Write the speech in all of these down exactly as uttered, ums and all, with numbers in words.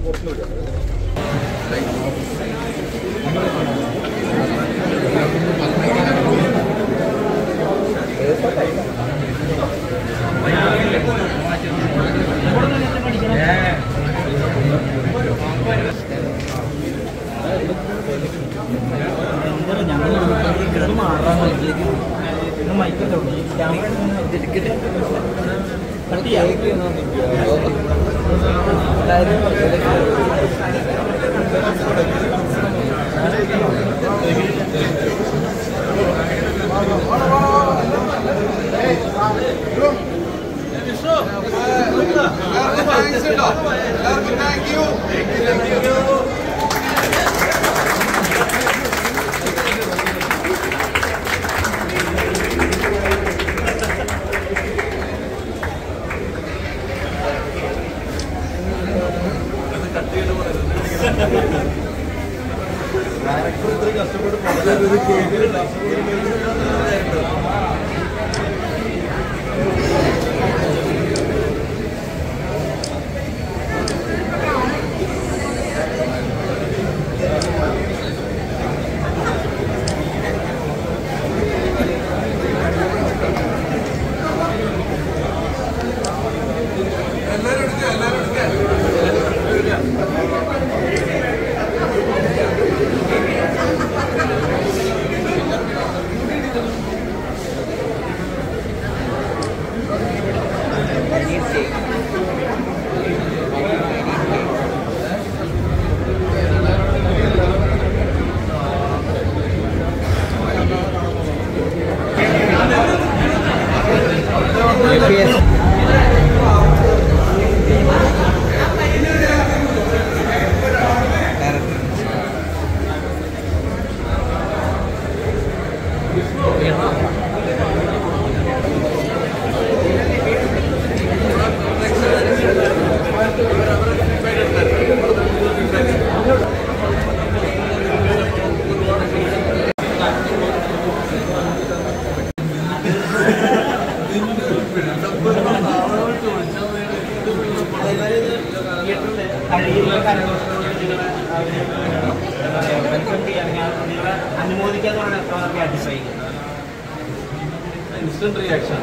instant reaction.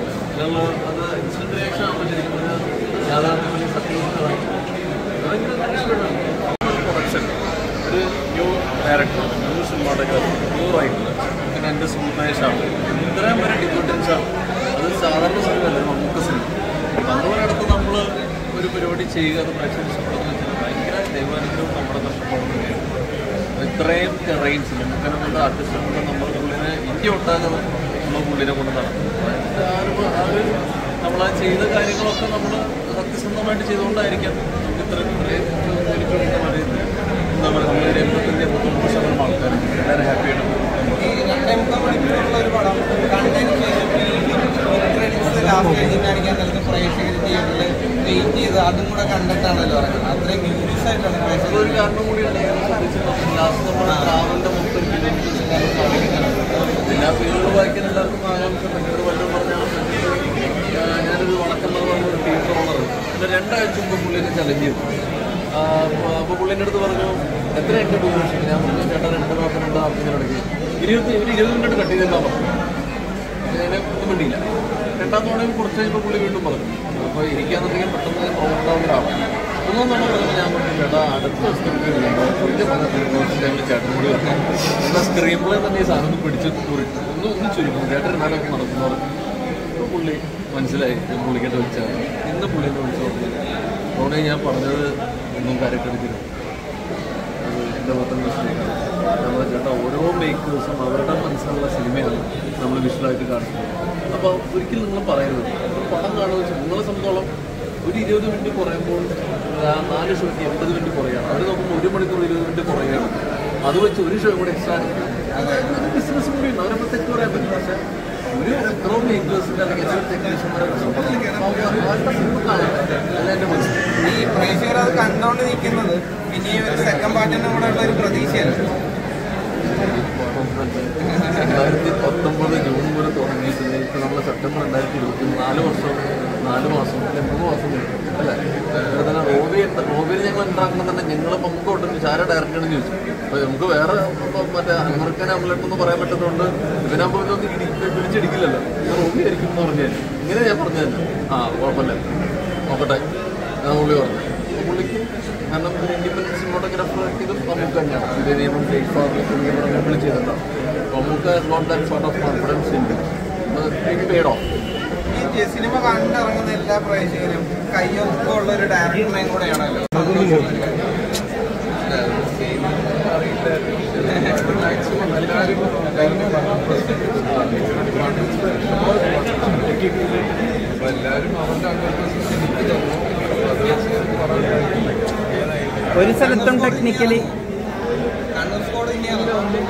Instant reaction production. New director, new cinematographer, new writer. And the Sultan Shah. There are very different things. That is Saran is very well. Bangalore at the number ഒരു പരിപാടി ചെയ്യുക അത് പ്രേക്ഷകർക്ക് ഭയങ്കര ദൈവാനുഗ്രഹം നമ്മുടെ നഷ്ടപ്പെടുകയാണ്. ഇത്രയും ടെറൈൻസ് നമുക്കനെ കൊണ്ട് ആർട്ടിസ്റ്റിനെ കൊണ്ട് നമ്മുടെ പുള്ളിനെ ഇന്ത്യ ഒട്ടാകെ നമ്മൾ പുള്ളിനെ കൊണ്ട് നടക്കും. അത് നമ്മൾ ആ ചെയ്ത കാര്യങ്ങളൊക്കെ നമ്മൾ സത്യസന്ധമായിട്ട് ചെയ്തുകൊണ്ടായിരിക്കാം നമുക്ക് ഇത്രയും പറയുന്നത്. എന്താ പറയുക നമ്മൾ എൺപത്തഞ്ച് എൺപത്തൊമ്പത് ശതമാനം ആൾക്കാർ എല്ലാവരും ഹാപ്പിയായിട്ട് പോകും. അതും കൂടെ കണ്ടിട്ടാണല്ലോ പറയുന്നത്. അത്രയും മ്യൂസിയസ് ആയിട്ടാണ് ഒരു കാരണം കൂടിയാണ്. ലാസ്റ്റ് നമ്മുടെ ട്രാവലിൻ്റെ മൊത്തം പിന്നെ ആ പേരുകൾ വായിക്കാൻ എല്ലാവർക്കും ആകാംക്ഷ ഭയങ്കര വല്ലതും പറഞ്ഞാൽ ഞാനൊരു വണക്കം പറഞ്ഞൊരു ടീച്ചർ ഓണർ പിന്നെ രണ്ടാഴ്ച മുമ്പ് പുള്ളിനെ ചലഞ്ച് ചെയ്തു. അപ്പോൾ പുള്ളിൻ്റെ അടുത്ത് പറഞ്ഞു എത്ര എൻ്റെ ഡ്യൂറേഷൻ ഞാൻ പറഞ്ഞു ചേട്ടാ രണ്ട് മാസം രണ്ട് നാൽപ്പതിനിടയ്ക്ക് ഇരുപത്തി ഒരു ഇരുപത് മിനിറ്റ് കട്ട് ചെയ്തെന്നാൽ പറഞ്ഞു. ഞാൻ ഒന്നും വേണ്ടിയില്ല. രണ്ടാം തവണയും കുറച്ച് കഴിയുമ്പോൾ പുള്ളി വീണ്ടും പറഞ്ഞു. അപ്പോൾ ഇരിക്കാന്നുണ്ടെങ്കിൽ പെട്ടെന്ന് ഓവർണ്ടാവുന്നൊരാളാണ്. ഒന്നും നമ്മൾ പറഞ്ഞു ഞാൻ പറഞ്ഞു ചേട്ടാ അടുത്ത സ്ക്രിപ്റ്റ് ടൈമിൽ ചേട്ടൻ കൂടി പറഞ്ഞു എന്നാൽ സ്ക്രീൻ പ്ലേ തന്നെ ഈ സാധനം ഒന്ന് പിടിച്ച് കുറിച്ച് ഒന്ന് ഒന്ന് ചുരുക്കും ചേട്ടൻ എന്നാലൊക്കെ നടക്കുന്നു പറഞ്ഞു. അപ്പോൾ പുള്ളി മനസ്സിലായി പുള്ളിക്കേണ്ട വിളിച്ചാൽ ഇന്ന് പുള്ളിനെ വിളിച്ചു പറഞ്ഞു അതുകൊണ്ട് ഞാൻ പറഞ്ഞത് ഒന്നും കാര്യക്കെടുക്കരുത് എൻ്റെ മൊത്തം മിസ്റ്റേക്കാണ്. നമ്മൾ ചേട്ടാ ഓരോ മേക്കേഴ്സും അവരുടെ മനസ്സിലുള്ള സിനിമയാണ് നമ്മൾ വിഷ്വലായിട്ട് കാണുന്നത്. അപ്പോൾ ഒരിക്കലും നിങ്ങൾ പറയരുത് പടം കാണുക വെച്ചാൽ നിങ്ങളെ സംബന്ധിച്ചോളം ഒരു ഇരുപത് മിനിറ്റ് കുറയുമ്പോൾ നാല് ഷോയ്ക്ക് എൺപത് മിനിറ്റ് കുറയാണ്. അവർ നോക്കുമ്പോൾ ഒരു മണിക്കൂർ ഇരുപത് മിനിറ്റ് കുറയാണ്. അത് വെച്ച് ഒരു ഷോ കൂടെ എക്സ്ട്രാ ബിസിനസ് കൂടിയുണ്ട്. അവരെ തെറ്റ് പറയാൻ പറ്റും. പക്ഷേ ഒരു എത്രയോ മേക്കേഴ്സിൻ്റെ അല്ലെങ്കിൽ എത്ര ടെക്നീഷ്യന്മാരെ സിനിമ കാണാൻ അല്ല എൻ്റെ മനസ്സിൽ ഈ പ്രേക്ഷകർ അത് കണ്ടുകൊണ്ട് നിൽക്കുന്നത് ഇനി ഒരു സെക്കൻഡ് പാർട്ടിൻ്റെ കൂടെ ഉള്ള ഒരു പ്രതീക്ഷയല്ല. രണ്ടായിരത്തി പത്തൊമ്പത് ജൂൺ മുതൽ തുടങ്ങിയിട്ട് ഇപ്പോൾ നമ്മൾ സെപ്റ്റംബർ രണ്ടായിരത്തി ഇരുപത്തി നാല് വർഷം നാല് മാസം അല്ലെ മൂന്ന് മാസം അല്ലേ അതുപോലെ തന്നെ റോബി റോബിയിൽ ഞങ്ങൾ ഉണ്ടാക്കണമെന്നുണ്ടെങ്കിൽ ഞങ്ങൾ നമുക്ക് തൊട്ട് ആരാ ഡയറക്ടറാണെന്ന് ചോദിച്ചു. അപ്പോൾ നമുക്ക് വേറെ മറ്റേ അമർക്കാൻ അമലട്ടെന്ന് പറയാൻ പറ്റുന്നതുകൊണ്ട് ഇവനാകുമ്പോൾ ഇതൊന്നും ഇടി പിടിച്ചിടിക്കില്ലല്ലോ, റോബി ആയിരിക്കും എന്ന് പറഞ്ഞാൽ ഇങ്ങനെ ഞാൻ പറഞ്ഞു തന്നെ. ആ കുഴപ്പമില്ല നോക്കട്ടെ ഞാൻ പുള്ളി പറഞ്ഞു. അപ്പോൾ പുള്ളിക്ക് കാരണം ഒരു ഇൻഡിപെൻഡൻസ് സിനിമാറ്റോഗ്രാഫർ ആക്കിയതും നമുക്ക് തന്നെയാണ്. ഇത് നിയമം ഗ്രേറ്റ് ഫാർ വിളിച്ചിട്ടുണ്ടാവും. നമുക്ക് not that sort of confidence ഉണ്ട്. It paid off. ഈ സിനിമ കണ്ടിറങ്ങുന്ന എല്ലാ പ്രേക്ഷകരും കയ്യൊപ്പമുള്ള ഒരു ഡയറക്ടറിനെയും കൂടെയാണല്ലോ. ഒരു സ്ഥലത്തും ടെക്നിക്കലി കണ്ണൂർ സ്കോഡ് ഇനിയാണ്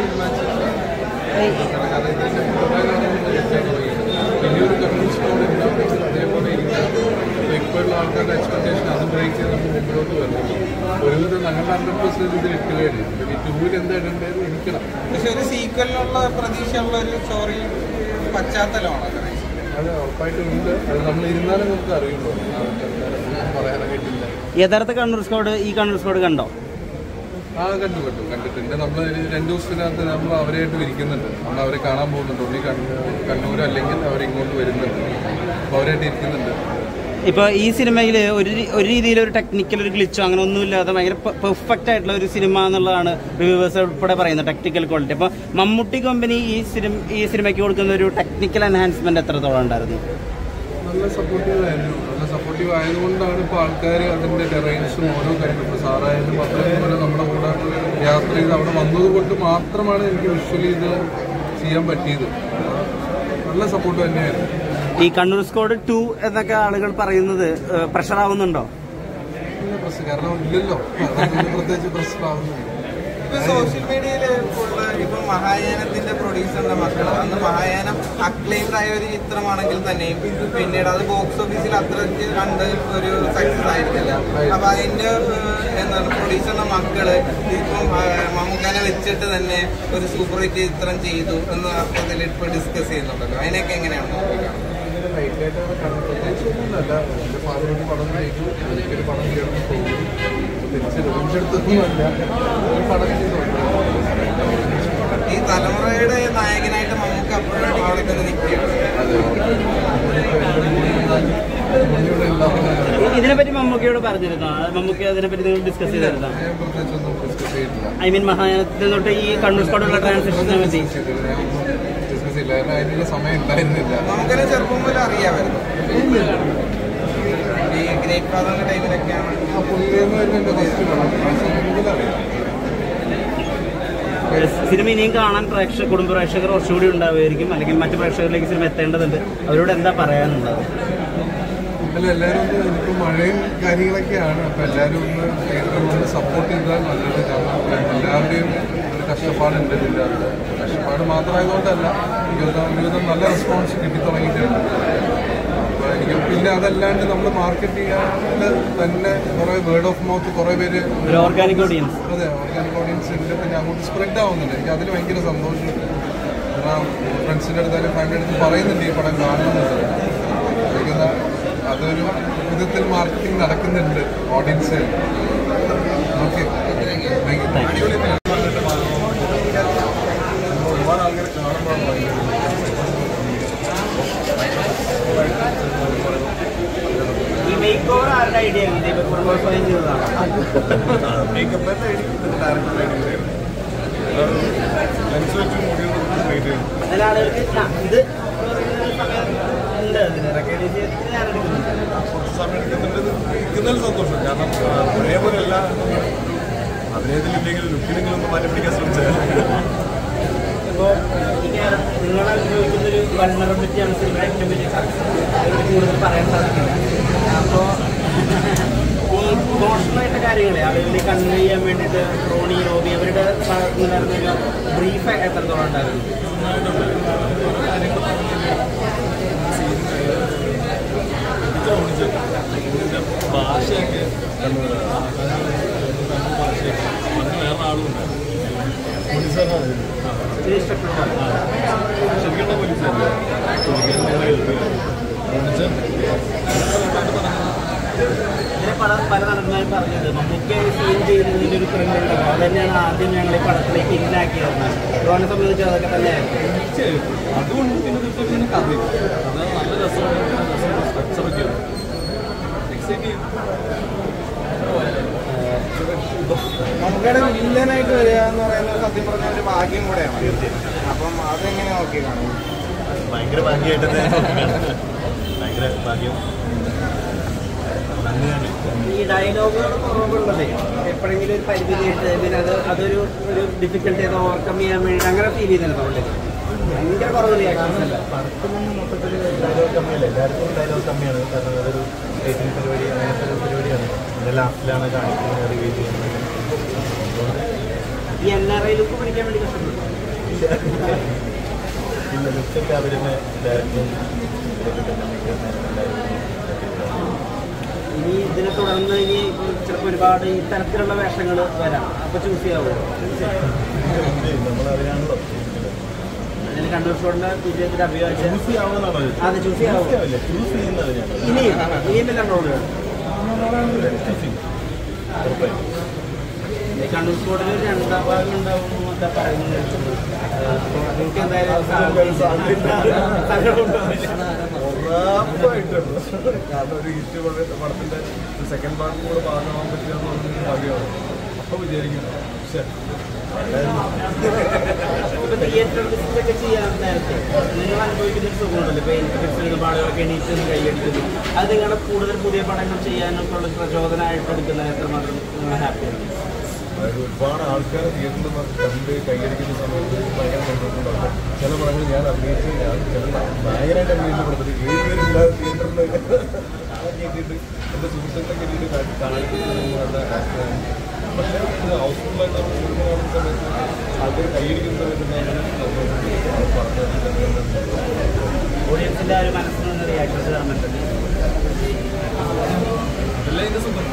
വലിയൊരു കമ്മ്യൂണിസ്റ്റ് സ്കോഡ് ഉണ്ടാകുന്നത് അതേപോലെ ഇപ്പോഴുള്ള ആൾക്കാരുടെ എക്സ്പെക്ടേഷൻ അത് ബ്രേക്ക് ചെയ്ത് നമ്മൾ മുമ്പിലോട്ട് വരണം. ഒരുവിധം ഞങ്ങളുടെ ഹൺഡ്രഡ് പെർസെൻറ്റ് ഇത് ഇട്ടുകയാണ്. ഈ ടൂവിൽ എന്താ ഇടേണ്ടത് എനിക്കണം. പക്ഷെ ഒരു സീക്വലിനുള്ള പ്രതീക്ഷയുള്ള ഒരു സ്റ്റോറി പശ്ചാത്തലമാണ് അത് ഉറപ്പായിട്ടും ഉണ്ട്. അത് നമ്മൾ ഇരുന്നാലും നമുക്ക് അറിയുള്ളൂ. പറയാനായിട്ടില്ല. യഥാർത്ഥ കണ്ണൂർ സ്കോഡ് ഈ കണ്ണൂർ സ്കോഡ് കണ്ടോ? ആ കണ്ടു കണ്ടു കണ്ടിട്ടുണ്ട്. നമ്മൾ രണ്ടു ദിവസത്തിനകത്ത് നമ്മൾ അവരായിട്ട് ഇരിക്കുന്നുണ്ട്. നമ്മൾ അവരെ കാണാൻ പോകുന്നുണ്ട്. ഒന്നി കണ്ണൂർ അല്ലെങ്കിൽ അവരിങ്ങോട്ട് വരുന്നുണ്ട്. അപ്പോൾ അവരായിട്ട് ഇരിക്കുന്നുണ്ട്. ഇപ്പോൾ ഈ സിനിമയിൽ ഒരു ഒരു രീതിയിൽ ഒരു ടെക്നിക്കൽ ഒരു ഗ്ലിച്ചോ അങ്ങനെ ഒന്നുമില്ലാതെ ഭയങ്കര പെർഫെക്റ്റ് ആയിട്ടുള്ള ഒരു സിനിമ എന്നുള്ളതാണ് റിവ്യൂവേഴ്സ് ഉൾപ്പെടെ പറയുന്നത്, ടെക്നിക്കൽ ക്വാളിറ്റി. അപ്പോൾ മമ്മൂട്ടി കമ്പനി ഈ സിനിമ ഈ സിനിമയ്ക്ക് കൊടുക്കുന്ന ഒരു ടെക്നിക്കൽ എൻഹാൻസ്മെന്റ് എത്രത്തോളം ഉണ്ടായിരുന്നു? നല്ല സപ്പോർട്ടീവ് ആയിരുന്നു. നല്ല സപ്പോർട്ടീവ് ആയതുകൊണ്ടാണ് ഇപ്പോൾ ആൾക്കാർ അതിൻ്റെ ടെറൈൻസും ഓരോ കാര്യങ്ങളും ഇപ്പോൾ സാറായാലും അത്രയും പോലെ നമ്മുടെ കൂടെ യാത്ര ചെയ്ത് അവിടെ വന്നതുകൊണ്ട് മാത്രമാണ് എനിക്ക് വിഷ്വലി ഇത് ചെയ്യാൻ പറ്റിയത്. നല്ല സപ്പോർട്ട് തന്നെയായിരുന്നു. ഈ കണ്ണൂർ സ്കോഡ് ടു എന്നൊക്കെ ആളുകൾ പറയുന്നത് പ്രഷർ ആവുന്നുണ്ടോ? പ്രശ്നം കാരണം ഇല്ലല്ലോ, പ്രത്യേകിച്ച് പ്രശ്നം ആവുന്നില്ല. ഇപ്പൊ സോഷ്യൽ മീഡിയയില് ഫുള്ള് ഇപ്പൊ മഹായാനത്തിന്റെ പ്രൊഡ്യൂസറിന്റെ മക്കള് അന്ന് മഹായാനം അക്ലെയിംഡ് ആയ ഒരു ചിത്രമാണെങ്കിൽ തന്നെയും പിന്നീട് അത് ബോക്സ് ഓഫീസിൽ അത്രയ്ക്ക് കണ്ട് ഒരു സക്സസ് ആയിരുന്നില്ല. അപ്പൊ അതിന്റെ എന്താണ് പ്രൊഡ്യൂസറിന്റെ മക്കള് ഇപ്പം മമ്മൂക്കാനെ വെച്ചിട്ട് തന്നെ ഒരു സൂപ്പർ ഹിറ്റ് ചിത്രം ചെയ്തു എന്ന അർത്ഥത്തിൽ ഇപ്പൊ ഡിസ്കസ് ചെയ്യുന്നുണ്ടല്ലോ. അതിനൊക്കെ എങ്ങനെയാണ് നോക്കിക്കാണുന്നത്? പ്രത്യേകിച്ചൊന്നുമല്ല. എൻ്റെ ഫാദറിന് പടം ചെയ്തു, എനിക്കൊരു പടം ചെയ്യണം തോന്നി. തിരിച്ച് റിവഞ്ചെടുത്തൊന്നുമല്ല, ഒരു പടം ചെയ്തുണ്ട്. ഈ തലമുറയുടെ നായകനായിട്ട് മമ്മൂക്ക അപ്പോഴും അവിടെ തന്നെ നിൽക്കുകയാണ്. ഇതിനെപ്പറ്റി മമ്മൂക്കയോട് പറഞ്ഞിരുന്നോ? മമ്മൂക്ക അതിനെപ്പറ്റി നിങ്ങൾ ഡിസ്കസ് ചെയ്തിരുന്നോ? പ്രത്യേകിച്ചൊന്നും ഡിസ്കസ് ചെയ്തിട്ടില്ല. ഐ മീൻ മഹായാനത്തിൽ തൊട്ട് ഈ കണ്ണൂർ സ്കോഡുള്ള ട്രാൻസിഷനെ പറ്റി ഡിസ്കസ് ചെയ്യില്ല. കാരണം അതിനുള്ള സമയം ഉണ്ടായിരുന്നില്ല. നമുക്കതിനെ ചെറുപ്പം മുതൽ അറിയാമായിരുന്നു. ഈ ഗ്രേറ്റ് ഫാദറിന്റെ ടൈമിലൊക്കെയാണ് ആ പുള്ളിയെന്നായിരുന്നു എൻ്റെ ഫസ്റ്റ് പടം. ആ സമയം മുതൽ അറിയാം. സിനിമ ഇനിയും കാണാൻ പ്രേക്ഷക കുടുംബ പ്രേക്ഷകർ കുറച്ചുകൂടി ഉണ്ടാവുമായിരിക്കും, അല്ലെങ്കിൽ മറ്റു പ്രേക്ഷകരിലേക്ക് സിനിമ എത്തേണ്ടതുണ്ട്. അവരോട് എന്താ പറയാനുള്ളത്? അല്ല, എല്ലാവരും ഒന്ന് ഇനിയിപ്പോൾ മഴയും കാര്യങ്ങളൊക്കെയാണ്. അപ്പോൾ എല്ലാവരും ഒന്ന് തിയേറ്ററിൽ വന്ന് സപ്പോർട്ട് ചെയ്താൽ നല്ലത്. കാരണം എല്ലാവരുടെയും ഒരു കഷ്ടപ്പാടുണ്ട് ഇതില്ലാതെ. കഷ്ടപ്പാട് മാത്രമായതുകൊണ്ടല്ല, ജീവിതം നല്ല റെസ്പോൺസ് കിട്ടി തുടങ്ങിയിട്ടുണ്ട്. അപ്പോൾ എനിക്ക് പിന്നെ അതല്ലാണ്ട് നമ്മൾ മാർക്കറ്റ് ചെയ്യാൻ തന്നെ കുറേ വേർഡ് ഓഫ് മൗത്ത് കുറേ പേര് ഓർഗാനിക് ഓഡിയൻസ് അതെ ഓർഗാനിക് ഓഡിയൻസ് ഉണ്ട്. പിന്നെ അങ്ങോട്ട് സ്പ്രെഡ് ആവുന്നുണ്ട്. എനിക്ക് അതിൽ ഭയങ്കര സന്തോഷമുണ്ട്. കാരണം ഫ്രണ്ട്സിൻ്റെ അടുത്തായാലും ഫാമിലിയുടെ അടുത്ത് പറയുന്നുണ്ട് ഈ പടം കാണുന്നുണ്ട്. എനിക്കൊന്ന് അതൊരു വിധത്തിൽ മാർക്കറ്റിംഗ് നടക്കുന്നുണ്ട് ഓഡിയൻസ്. ഓക്കെ, ഒരുപാട് ആൾക്കാർ കാണുമ്പോഴാണ് ഈ മേക്ക് ഓവർ ആരുടെ ഐഡിയ ആണ്? സ്വയം ചെയ്തതാണ്. മേക്കപ്പ് ഡയറക്ടറുടെ ഐഡിയ ലെൻസ് വെച്ച് മുടി അതിൽ ആളുകൾക്ക് ഇത് ഉണ്ട്, അതിന് റെക്കഗ്നൈസ് ചെയ്തിട്ട് ഞാൻ എടുക്കുന്നുണ്ട്. കുറച്ച് സമയം എടുക്കുന്നുണ്ട്. ഇരിക്കുന്നതിൽ സന്തോഷം. കാരണം പഴയ പോലെ അല്ല, അഭിനയത്തിലില്ലെങ്കിലും ലുക്കിലെങ്കിലും ഒന്ന് മാറ്റി പിടിക്കാൻ ശ്രമിച്ചാൽ. ഇപ്പോൾ നിങ്ങൾ അനുഭവിക്കുന്നൊരു വൾനറബിലിറ്റിയാണ് സിനിമയുടെ ഏറ്റവും വലിയ അതിനോട് കൂടുതൽ പറയാൻ സാധിക്കില്ല. അപ്പോൾ ഈ ഇമോഷണലായിട്ട് കാര്യങ്ങളെ ആളുകളിൽ കൺവേ ചെയ്യാൻ വേണ്ടിയിട്ട് റോണി റോബി അവരുടെ ഉണ്ടായിരുന്ന ബ്രീഫ് എത്രത്തോളം ഉണ്ടായിരുന്നു? ഭാഷയൊക്കെ ഭാഷയൊക്കെ അന്ന് വേറെ ആളും ഉണ്ടായിരുന്നു. ഇതിന് ഇഷ്ടപ്പെട്ടു. ശരിക്കുള്ള പോലീസല്ലേ ഇതിനെ പല പല നടന്മാരും പറഞ്ഞത് മമ്മൂക്കെ സീൻ ചെയ്യുന്നതിൻ്റെ ഒരു ത്രില്ല് ഉണ്ടല്ലോ, അത് തന്നെയാണ് ആദ്യം ഞങ്ങൾ ഈ പടത്തിലേക്ക് ഇന്നാക്കിയത്. ഡ്രോനെ സംബന്ധിച്ച് അതൊക്കെ തന്നെയായിരുന്നു. തീർച്ചയായിട്ടും അതുകൊണ്ട് പിന്നെ തീർച്ചയായിട്ടും കഥ അത് നല്ല രസമാണ്. സ്ട്രക്ചറൊക്കെ എക്സൈറ്റ് ചെയ്യും. നമുക്കടെ വില്ലനായിട്ട് വരിക എന്ന് പറയുന്നത് സത്യം പറഞ്ഞ ഒരു ഭാഗ്യം കൂടെയാണ്. അപ്പം അതെങ്ങനെ നോക്കി കാണും? ഭയങ്കര ഭാഗ്യമായിട്ട് തന്നെ ഭയങ്കര ഭാഗ്യം. ഈ ഡയലോഗുകൾ കുറവുള്ളത് എപ്പോഴെങ്കിലും ഒരു പരിധി കേട്ട് പിന്നെ അത് അതൊരു ഒരു ഡിഫിക്കൽട്ടി അത് ഓവർകം ചെയ്യാൻ വേണ്ടി അങ്ങനെ ഫീൽ ചെയ്തിരുന്നു. ഭയങ്കര കുറവ് റിയാക്ഷൻസ് അല്ല. പടത്തിൽ നിന്ന് മൊത്തത്തിൽ ഡയലോഗ് കമ്മിയല്ല, എല്ലാവർക്കും ഡയലോഗ് കമ്മിയാണ്. കാരണം അതൊരു ഡേറ്റിംഗ് പരിപാടി അങ്ങനത്തെ ഒരു പരിപാടിയാണ്. അതിൻ്റെ ലാസ്റ്റിലാണ് കാണിക്കുന്നത്, റിവ്യൂ ചെയ്യുന്നത്. ഈ എൻ ആർ ഐ ലുക്ക് പഠിക്കാൻ വേണ്ടി കഷ്ടപ്പെട്ടു. ഇല്ല, ലുക്കൊക്കെ അവർ തന്നെ ഡയറക്റ്റും ഇതൊക്കെ തന്നെ ഇനി ഇതിനെ തുടർന്ന് ഇനി ചിലപ്പോൾ ഒരുപാട് ഈ തരത്തിലുള്ള വേഷങ്ങൾ വരാം. അപ്പോൾ ചൂസ് ചെയ്യാവോ? നമ്മൾ അതിനാണല്ലോ അതിന് കണ്ണൂർ ഷോട്ടിലെ വിജയത്തിന്റെ അഭിവാദ്യം ചൂസ് ചെയ്യാവുന്നതാണോ? അത് ചൂസ് ചെയ്യാവോ? ചൂസ് ചെയ്യുന്നത് ഞാൻ ഇനിയും ഇനിയും എല്ലാം റോളുകൾ കണ്ണൂർ സ്കോഡിൽ ഒരു രണ്ടാം ഭാഗം ഉണ്ടാവും എന്നൊക്കെ പറയുന്നത് കേൾക്കുന്നു. അപ്പോൾ നിങ്ങൾക്ക് എന്തായാലും ഉറപ്പായിട്ടുണ്ട്. കാരണം ഒരു ഹിറ്റ് പടത്തിന്റെ സെക്കൻഡ് പാർട്ടും കൂടെ ഭാഗമാകാൻ പറ്റുക എന്ന് പറഞ്ഞൊരു ഭാഗ്യമാണ്. അപ്പൊ വിചാരിക്കുന്നു പക്ഷേ ഇപ്പൊ തിയേറ്റർ ബിസിനസ് ഒക്കെ ചെയ്യാൻ നേരത്തെ നിങ്ങൾ അനുഭവിക്കുന്ന ഒരു സുഖമുണ്ടല്ലോ. ഇപ്പൊ എനിക്ക് പാടുകളൊക്കെ എണീറ്റ് കൈയടിക്കുന്നു. അത് നിങ്ങളുടെ കൂടുതൽ പുതിയ പടങ്ങൾ ചെയ്യാനൊക്കെ ഉള്ള പ്രചോദനമായിട്ട് എടുക്കുന്ന എത്രമാത്രം നിങ്ങൾ ഹാപ്പിയാണ്? അതായത് ഒരുപാട് ആൾക്കാർ തിയേറ്ററിൽ കണ്ട് കൈയടിക്കുന്ന സമയത്ത് ഭയങ്കര സന്തോഷമുണ്ടാകും. ചില പടങ്ങൾ ഞാൻ അഭിനയിച്ച് ഞാൻ ചില ഭയങ്കരമായിട്ട് അഭിനയിച്ച പടത്തിൽ ഏഴ് പേരില്ലാതെ തിയേറ്ററിൽ കയറ്റിയിട്ട് എൻ്റെ സുഹൃത്തുക്കളെ കയറ്റിയിട്ട് കാണിക്കുന്നത് നല്ല ഹാപ്പിയാണ്. പക്ഷേ ഇത് ഹൗസ്ഫുള്ളായിട്ട് നമ്മൾ സിനിമ കാണുന്ന സമയത്ത് ആൾക്കാർ കൈയടിക്കുന്ന സമയത്ത് ഓഡിയൻസിന്റെ ആ ഒരു മനസ്സിൽ നിന്ന് റിയാക്ഷൻസ് കാണുന്നുണ്ട്. അതല്ല ഇതിന്റെ സുഖം.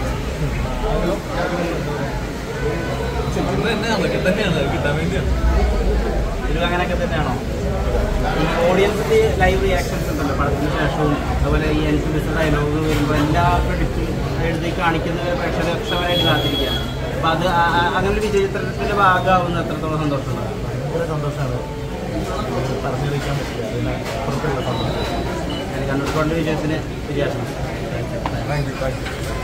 ചിത്രം തന്നെയാണ്, അതൊക്കെ തന്നെയാണ്, കിട്ടാൻ വേണ്ടിയാണ്. ഇത് അങ്ങനെയൊക്കെ തന്നെയാണോ? ഈ ഓഡിയൻസിന്റെ ലൈവ് റിയാക്ഷൻസ് ഉണ്ടല്ലോ പടത്തിന് ശേഷവും, അതുപോലെ ഈ എനിക്ക് ബിസിനസ് ഡയലോഗ് വരുമ്പോൾ എല്ലാ ക്രെഡിറ്റും എഴുതി കാണിക്കുന്നത് പ്രേക്ഷകരക്ഷമായിട്ട് കാത്തിരിക്കുകയാണ്. അപ്പം അത് അങ്ങനെ ഒരു വിജയചിത്രത്തിന്റെ ഭാഗമാവുന്ന എത്രത്തോളം സന്തോഷമുണ്ട്? ഭയങ്കര സന്തോഷമാണ്, പറഞ്ഞറിയിക്കാൻ പറ്റില്ല. അതിന് അപ്പുറത്തുള്ള സന്തോഷം. കണ്ണൂർ കൊണ്ട് വിജയത്തിന് വിജയാശംസ. Thank you thank U